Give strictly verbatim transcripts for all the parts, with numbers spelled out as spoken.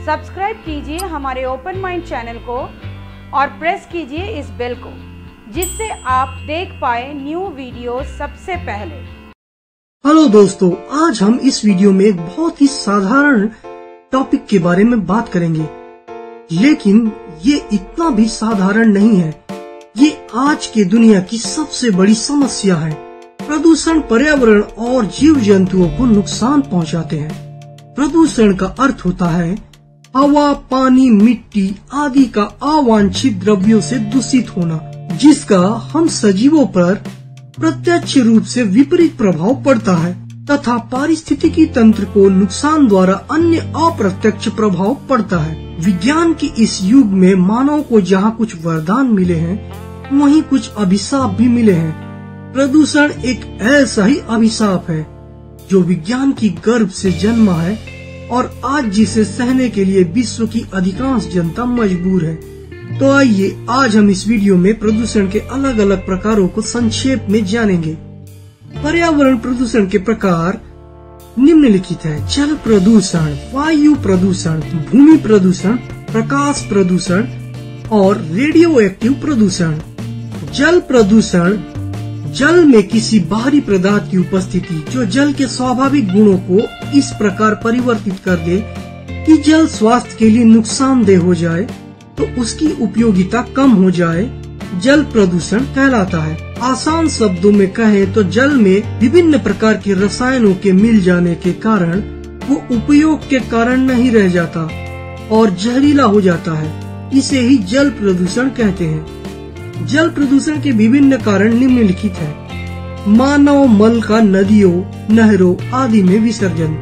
Subscribe कीजिए हमारे open mind channel को और प्रेस कीजिए इस बेल को, जिससे आप देख पाए न्यू वीडियो सबसे पहले। हेलो दोस्तों, आज हम इस वीडियो में एक बहुत ही साधारण टॉपिक के बारे में बात करेंगे, लेकिन ये इतना भी साधारण नहीं है। ये आज के दुनिया की सबसे बड़ी समस्या है। प्रदूषण पर्यावरण और जीव जंतुओं को नुकसान पहुंचाते हैं। प्रदूषण का अर्थ होता है हवा, पानी, मिट्टी आदि का अवांछित द्रव्यों से दूषित होना, जिसका हम सजीवों पर प्रत्यक्ष रूप से विपरीत प्रभाव पड़ता है तथा पारिस्थितिकी तंत्र को नुकसान द्वारा अन्य अप्रत्यक्ष प्रभाव पड़ता है। विज्ञान के इस युग में मानव को जहाँ कुछ वरदान मिले हैं, वहीं कुछ अभिशाप भी मिले हैं। प्रदूषण एक ऐसा ही अभिशाप है जो विज्ञान की गर्भ से जन्मा है और आज जिसे सहने के लिए विश्व की अधिकांश जनता मजबूर है। तो आइए आज हम इस वीडियो में प्रदूषण के अलग अलग प्रकारों को संक्षेप में जानेंगे। पर्यावरण प्रदूषण के प्रकार निम्नलिखित है: जल प्रदूषण, वायु प्रदूषण, भूमि प्रदूषण, प्रकाश प्रदूषण और रेडियो एक्टिव प्रदूषण। जल प्रदूषण जल में किसी बाहरी पदार्थ की उपस्थिति जो जल के स्वाभाविक गुणों को इस प्रकार परिवर्तित कर दे कि जल स्वास्थ्य के लिए नुकसानदेह हो जाए तो उसकी उपयोगिता कम हो जाए, जल प्रदूषण कहलाता है। आसान शब्दों में कहें तो जल में विभिन्न प्रकार के रसायनों के मिल जाने के कारण वो उपयोग के कारण नहीं रह जाता और जहरीला हो जाता है। इसे ही जल प्रदूषण कहते हैं। जल प्रदूषण के विभिन्न कारण निम्नलिखित है: मानव मल का नदियों, नहरों आदि में विसर्जन,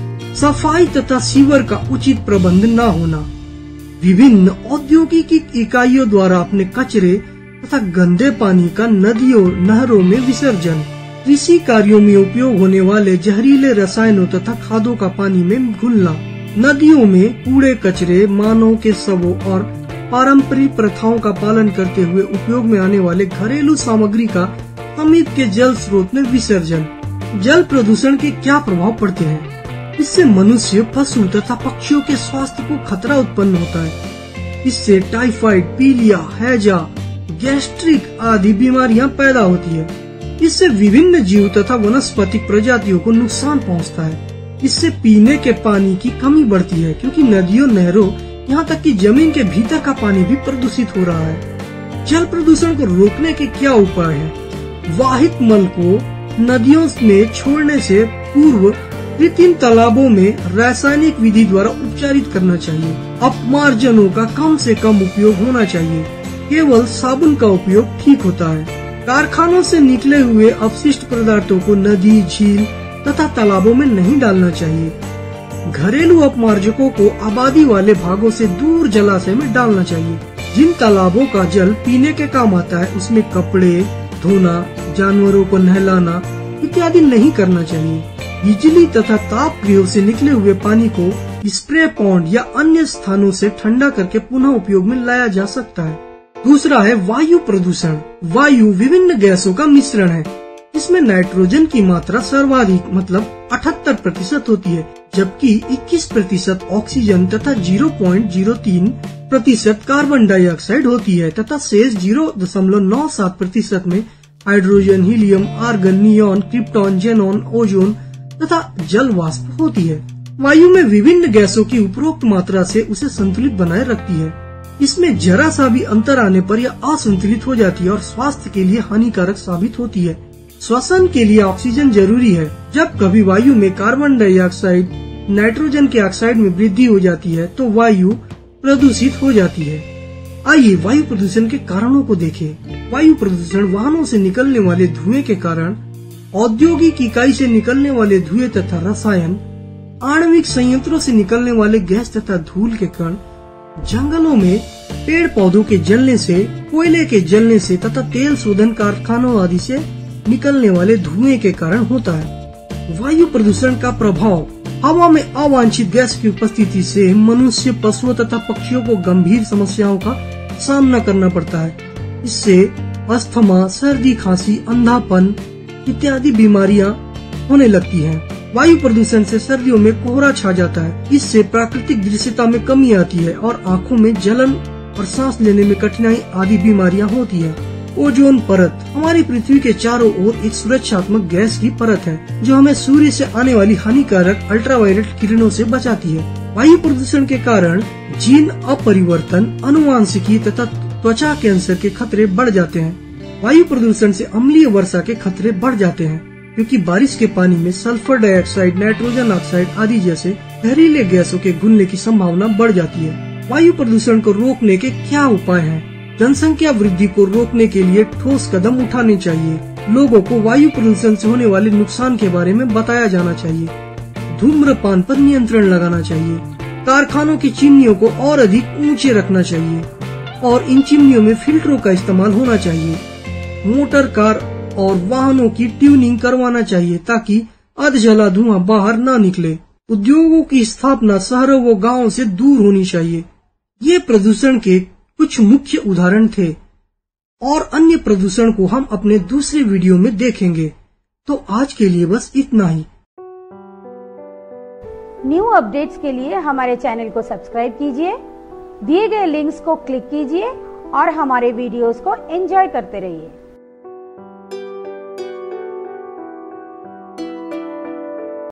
सफाई तथा सीवर का उचित प्रबंध न होना, विभिन्न औद्योगिक इकाइयों द्वारा अपने कचरे तथा गंदे पानी का नदियों, नहरों में विसर्जन, कृषि कार्यों में उपयोग होने वाले जहरीले रसायनों तथा खादों का पानी में घुलना, नदियों में कूड़े कचरे, मानव के शवों और पारंपरिक प्रथाओं का पालन करते हुए उपयोग में आने वाले घरेलू सामग्री का समीप के जल स्रोत में विसर्जन। जल प्रदूषण के क्या प्रभाव पड़ते हैं? इससे मनुष्य, पशु तथा पक्षियों के स्वास्थ्य को खतरा उत्पन्न होता है। इससे टाइफाइड, पीलिया, हैजा, गैस्ट्रिक आदि बीमारियां पैदा होती है। इससे विभिन्न जीव तथा वनस्पतिक प्रजातियों को नुकसान पहुंचता है। इससे पीने के पानी की कमी बढ़ती है, क्योंकि नदियों, नहरों यहाँ तक कि जमीन के भीतर का पानी भी प्रदूषित हो रहा है। जल प्रदूषण को रोकने के क्या उपाय हैं? वाहित मल को नदियों में छोड़ने से पूर्व कृत्रिम तालाबों में रासायनिक विधि द्वारा उपचारित करना चाहिए। अपमार्जनों का कम से कम उपयोग होना चाहिए। केवल साबुन का उपयोग ठीक होता है। कारखानों से निकले हुए अपशिष्ट पदार्थों को नदी, झील तथा तालाबों में नहीं डालना चाहिए। घरेलू अपमार्जकों को आबादी वाले भागों से दूर जलाशय में डालना चाहिए। जिन तालाबों का जल पीने के काम आता है, उसमें कपड़े धोना, जानवरों को नहलाना इत्यादि नहीं करना चाहिए। बिजली तथा ताप गृहों से निकले हुए पानी को स्प्रे पॉन्ड या अन्य स्थानों से ठंडा करके पुनः उपयोग में लाया जा सकता है। दूसरा है वायु प्रदूषण। वायु विभिन्न गैसों का मिश्रण है। इसमें नाइट्रोजन की मात्रा सर्वाधिक मतलब अठहत्तर प्रतिशत होती है, जबकि इक्कीस प्रतिशत ऑक्सीजन तथा ज़ीरो पॉइंट ज़ीरो तीन प्रतिशत कार्बन डाइऑक्साइड होती है तथा शेष ज़ीरो दशमलव नौ सात प्रतिशत में hydrogen, helium, argon, neon, krypton, xenon, ozone तथा जल वाष्प होती है। वायु में विभिन्न गैसों की उपरोक्त मात्रा से उसे संतुलित बनाए रखती है। इसमें जरा सा भी अंतर आने पर यह असंतुलित हो जाती है और स्वास्थ्य के लिए हानिकारक साबित होती है। श्वसन के लिए ऑक्सीजन जरूरी है। जब कभी वायु में कार्बन डाइऑक्साइड, नाइट्रोजन के ऑक्साइड में वृद्धि हो जाती है तो वायु प्रदूषित हो जाती है। आइए वायु प्रदूषण के कारणों को देखें। वायु प्रदूषण वाहनों से निकलने वाले धुएं के कारण, औद्योगिक इकाई से निकलने वाले धुएं तथा रसायन, आणविक संयंत्रों से निकलने वाले गैस तथा धूल के कण, जंगलों में पेड़ पौधों के जलने से, कोयले के जलने से तथा तेल शोधन कारखानों आदि से निकलने वाले धुएं के कारण होता है। वायु प्रदूषण का प्रभाव: हवा में अवांछित गैस की उपस्थिति से मनुष्य, पशुओं तथा पक्षियों को गंभीर समस्याओं का सामना करना पड़ता है। इससे अस्थमा, सर्दी, खांसी, अंधापन इत्यादि बीमारियां होने लगती हैं। वायु प्रदूषण से सर्दियों में कोहरा छा जाता है। इससे प्राकृतिक दृश्यता में कमी आती है और आँखों में जलन और सांस लेने में कठिनाई आदि बीमारियां होती है। ओजोन परत हमारी पृथ्वी के चारों ओर एक सुरक्षात्मक गैस की परत है जो हमें सूर्य से आने वाली हानिकारक अल्ट्रावायलेट किरणों से बचाती है। वायु प्रदूषण के कारण जीन अपरिवर्तन, अनुवांशिकी तथा त्वचा कैंसर के खतरे बढ़ जाते हैं। वायु प्रदूषण से अम्लीय वर्षा के खतरे बढ़ जाते हैं क्योंकि बारिश के पानी में सल्फर डाइऑक्साइड, नाइट्रोजन ऑक्साइड आदि जैसे जहरीले गैसों के घुलने की संभावना बढ़ जाती है। वायु प्रदूषण को रोकने के क्या उपाय हैं? जनसंख्या वृद्धि को रोकने के लिए ठोस कदम उठाने चाहिए। लोगों को वायु प्रदूषण से होने वाले नुकसान के बारे में बताया जाना चाहिए। धूम्रपान पर नियंत्रण लगाना चाहिए। कारखानों की चिमनियों को और अधिक ऊंचे रखना चाहिए और इन चिमनियों में फिल्टरों का इस्तेमाल होना चाहिए। मोटर कार और वाहनों की ट्यूनिंग करवाना चाहिए ताकि अधजला धुआं बाहर न निकले। उद्योगों की स्थापना शहरों व गांवों से दूर होनी चाहिए। ये प्रदूषण के कुछ मुख्य उदाहरण थे और अन्य प्रदूषण को हम अपने दूसरे वीडियो में देखेंगे। तो आज के लिए बस इतना ही। न्यू अपडेट्स के लिए हमारे चैनल को सब्सक्राइब कीजिए, दिए गए लिंक्स को क्लिक कीजिए और हमारे वीडियोस को एंजॉय करते रहिए।